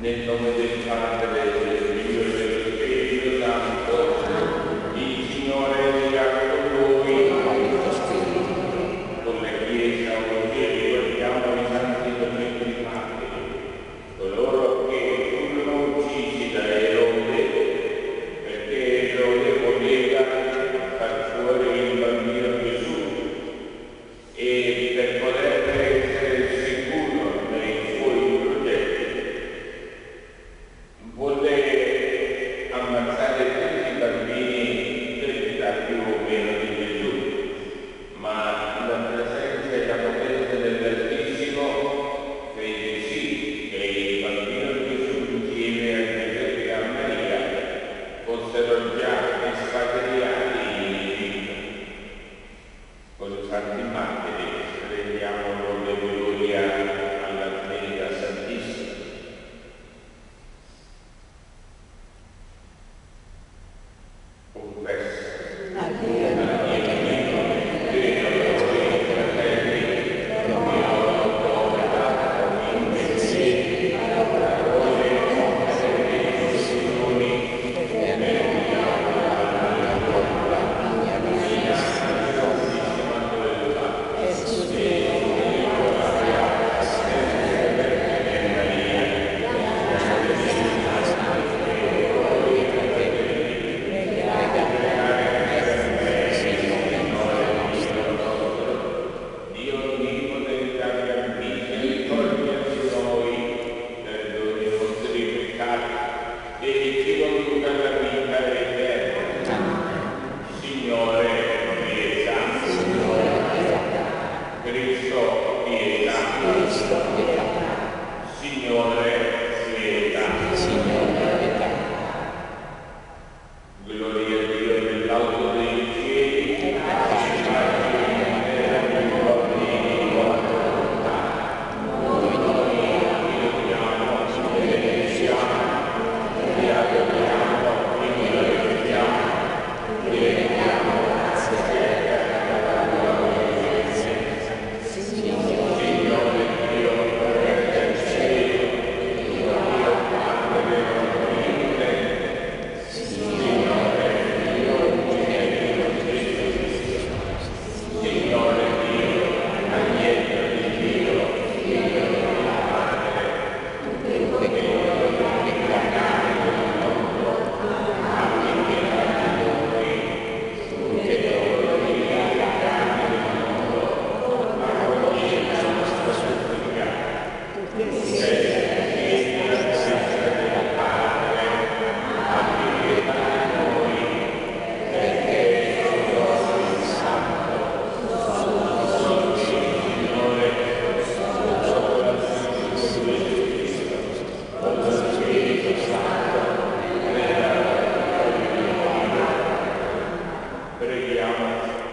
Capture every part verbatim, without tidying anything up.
Nel nome del Padre, del Figlio e dello Spirito Santo, il Signore sia con voi. Con la Chiesa oggi ricordiamo i santi domenici martiri, coloro che furono uccisi da Erode, perché Erode voleva far fuori il bambino Gesù e per poter essere sicuro nei suoi progetti volle ammazzare tutti i bambini dell'età più o meno di Gesù, ma la presenza e la potenza dell'Altissimo fece sì che il bambino Gesù insieme a Giuseppe e a Maria fossero già espatriati in Egitto. Con i santi martiri rendiamo lode e gloria alla Trinità Santissima. Confesso a Dio amico, credo a voi fratelli, che io ho operato in pensieri, parole, opere e decisioni, e nel mio alla colpa, mia vita, santissima Manuela, e su di me, gloria, sempre per me e Maria, e alle Santa Santa e voi fratelli, Dio onnipotente abbia misericordia di noi, perdoni i nostri peccati e ci conduca alla vita eterna. Signore, pietà. Signore, pietà. Cristo, pietà. Cristo, pietà. Signore, pietà. Signore, pietà. Gloria a Dio nell'alto dei cieli e pace nella misericordia di volontà. Noi ti lodiamo e benediciamo, ti adoriamo e ti glorifichiamo, ti rendiamo grazie per la tua beneficenza. Signore Dio, Re del cielo, Dio Padre onnipotente, Signore Dio, Genero Cristo, Signore Dio, Agnello di Dio, Figlio della Madre, tu che vuoi incarnare nel mondo, abbi pietà di noi, tu che vuoi incarnare nel mondo, accogli la nostra supplica, tu che sei la presenza del Padre, abbi pietà di noi, perché io il Santo, sono solo Signore, sono solo la Santissima Cristo, con lo Spirito Santo, nella gloria di Dio. Preghiamo.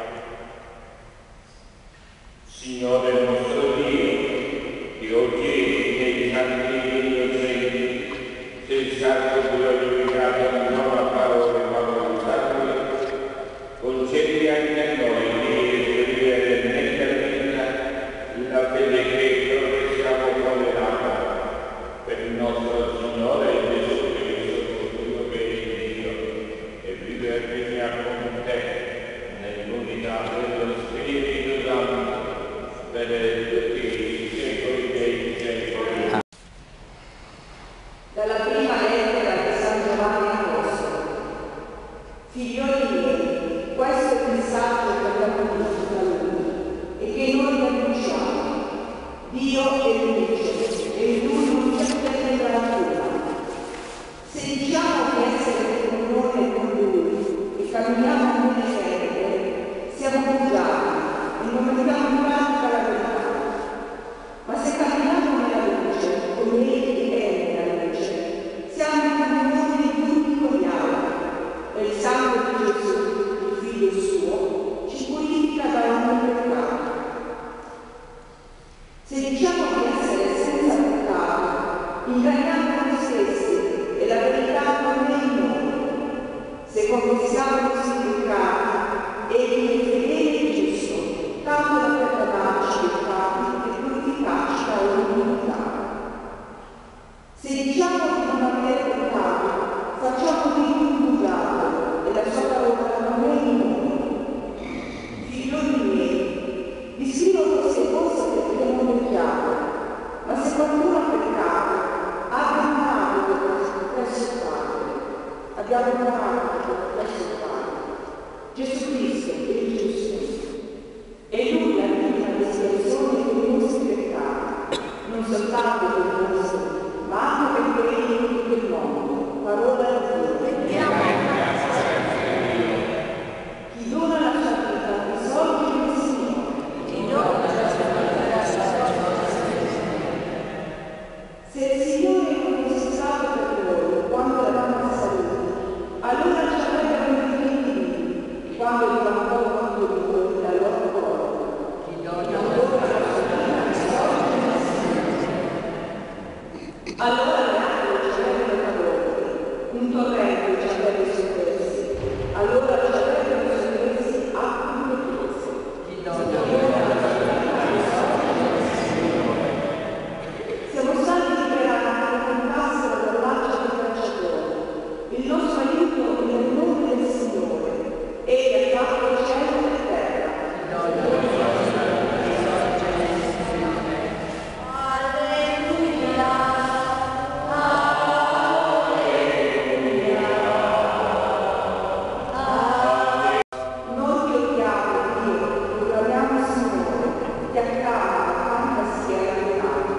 Signore nostro Dio, che oggi nei santi innocenti sei stato glorificato in nuova parola e valorizzato, concedi anche a noi di esprimere nella vita la fede che professiamo come l'ama per il nostro Signore Gesù Cristo, Dio che è Dio, e vive e regna con te nell'unità dello Spirito Santo per tutti i secoli dei secoli. Dalla prima lettera di San Giovanni Apostolo. Figlioli miei, questo è il messaggio che abbiamo avuto da lui e che noi annunciamo. Dio è luce e in lui non c'è tenebra alcuna. Se diciamo di essere in comunione con lui e camminiamo nelle tenebre, siamo bugiardi e non mettiamo in pratica la verità. Ma se camminiamo nella luce, come egli è nella luce, siamo in comunione di tutti con gli altri, e il sangue di Gesù, il Figlio suo, ci purifica da ogni peccato. Se diciamo di essere abbiamo imparato da questo Padre. Gesù Cristo è il giusto. E Lui la vita l'espiazione per i nostri peccati, non soltanto per i nostri, ma anche per quelli di tutto il mondo. Parola di Dio. Chi dona la sua vita risolve il Signore. Chi dona la sua vita risolve il Signore. Se il Signore non fosse stato per loro quando eravamo saliti, allora ci avrebbero dimenticato quando diventò quanto di voi dal loro cuore. Chi dona la sua vita risolve il Signore. Allora le acque ci avrebbero caduto, un torrente ci avrebbe soccorsi, allora ci avrebbero soccorsi acque impetuose. Chi dona la sua vita risolve il Signore. Siamo stati liberati con passero dal laccio del cacciatore. Il nostro aiuto è nel nome del Signore. Egli ha fatto cielo e terra. Chi dona la sua vita risolve il Signore. Alleluia. Noi ti odiamo, Dio, proclamiamo il Signore, ti acclama quanta sia la verità.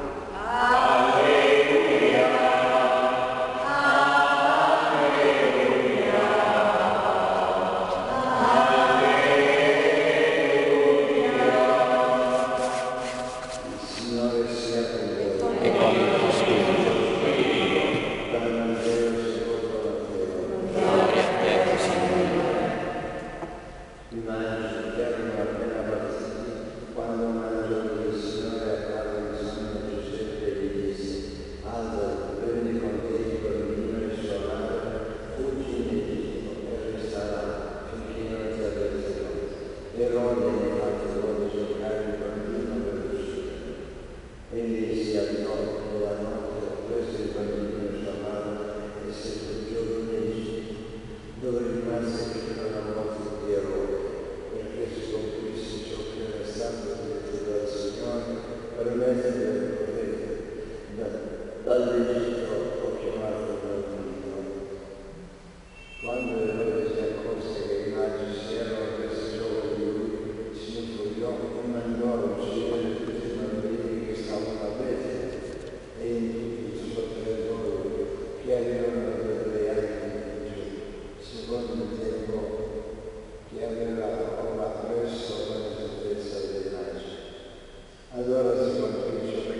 Signore sia con voi. E con il tuo spirito. Dal Vangelo secondo Matteo. Gloria a te, Signore. Prima angelo termine appena partiti, quando un angelo del Signore apparve in sogno a Giuseppe e gli disse: alzati, prendi con te il bambino e sua madre, fuggi in Egitto e resta là finché non ti avvertirò. Erode infatti vuole giocare il bambino per uccidere. Egli si alzò nella notte, prese il bambino e sua madre e si rifugiò in Egitto, dove rimase fino alla morte di Erode, perché si compisse ciò che era stato detto dal Signore per mezzo del profeta. Da- Dall'Egitto ho chiamato il bambino. Quando Erode si accorse che i magi si erano presi gioco di lui, si infuriò e mandò a uccidere tutti i bambini che stavano a Betlemme e in tutto il suo territorio, che avevano per tre anni di giù, secondo il tempo che aveva ora presso la certezza dei magi. Allora si compì ciò che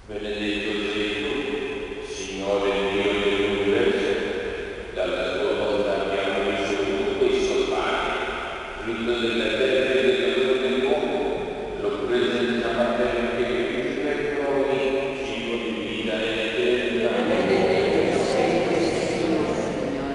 Benedetto sei tu, Signore Dio dell'universo, dalla tua volontà abbiamo ricevuto questo pane, frutto della terra e del lavoro dell'uomo, lo presenta materno che Cristo per noi, cibo di vita eterna. Benedetto sei tu, Signore.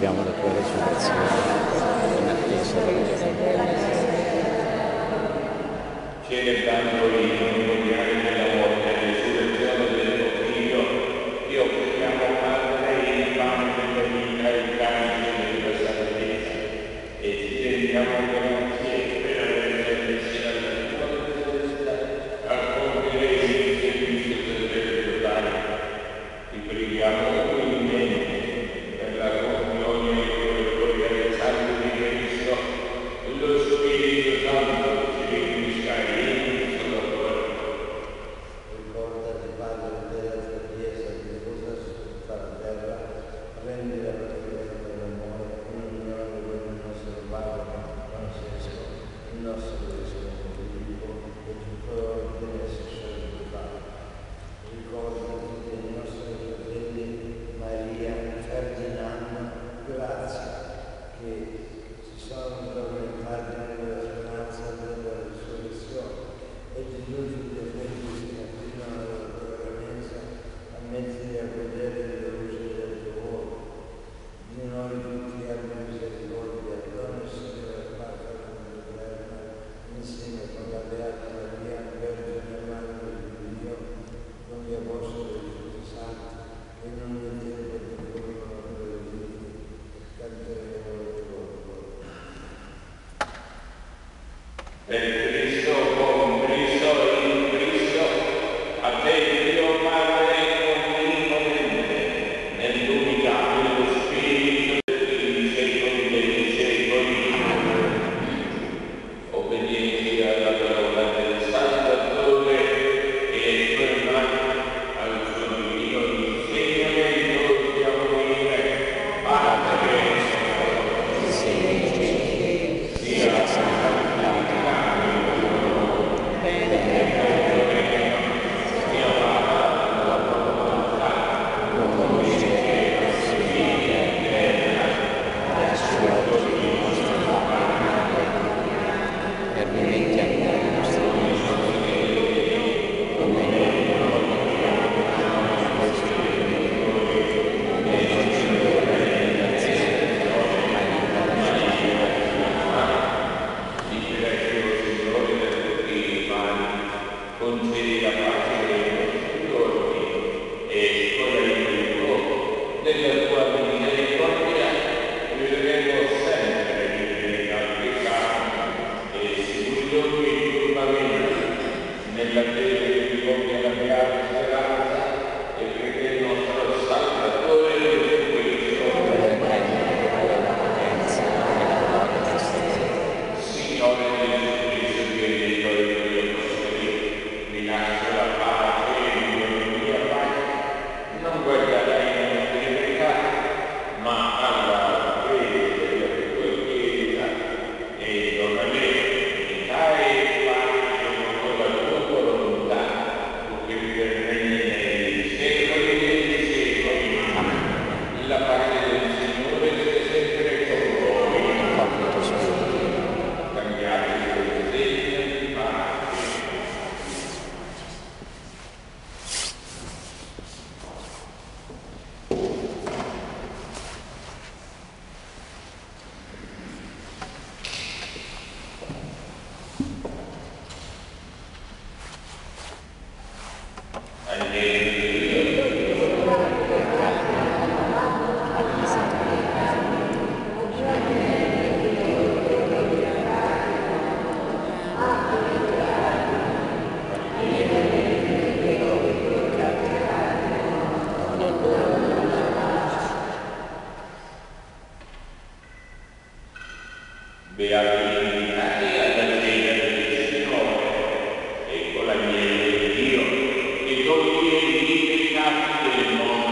aspettiamo la tua resurrezione in attesa della tua venita. Celebrando il memoriale della morte e resurrezione del tuo Figlio, ti offriamo, Padre, il pane della vita e il calice della salvezza, e ti rendiamo grazie per aver permesso alla tua presenza a compiere il servizio del Verbo d'Aria. Ti preghiamo umilmente per la comunione e la gloria del sangue di Cristo, lo Spirito Santo ci riunisca in sulla corpo. Ricordati, Padre, della tua Chiesa diffusa su tutta la terra, rendi la preghiera dell'amore in unione con il nostro Papa Francesco, il nostro Vescovo Filippo e tutto l'ordine sacerdotale. Ricordati dei nostri fratelli Maria, Ferdinando, Grazia, che si sono tormentati nella speranza della risurrezione, e di tutti gli effetti che continuano alla tua veramenza a mezzi a godere della luce del tuo volto. Di noi tutti abbia misericordia, donna e Signore Padre eterna, insieme con la Beata Maria, Vergine Madre di Dio, con gli Apostoli e tutti i Santi, e non nel tempo che corrono per le vite, canteremo le tue glorie. Per Cristo, con Cristo, in Cristo, a te Dio Padre onnipotente, nell'unità dello Spirito dei secoli dei secoli. Obbedienti alla parola del Salvatore e fermati al suo divino insegnamento, dobbiamo dire: Padre nostro, sia santificato concedi la pace dei nostri giorni e con l'aiuto della tua misericordia vivremo sempre di legalità e seguendo il tuo nella fede che ti compie la beata speranza e perché il nostro Salvatore Gesù Cristo Signore Gesù Cristo, che hai detto ai tuoi apostoli: vi lascio la pace e la mia pace, non guarderai i nostri peccati, ma alla fede della tua Chiesa, e non avere unità e pace con la tua volontà, tu che regni nei secoli dei secoli. La pace del Signore sia sempre con voi. Cambiate il segno di pace. Beati illuminati alla cena del Signore, ecco l'agnello di Dio che toglie i peccati del mondo.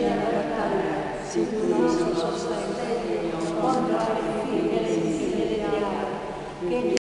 nella battaglia, sì, tu nostro sostegno, contro le figlie e le figlie del diavolo, che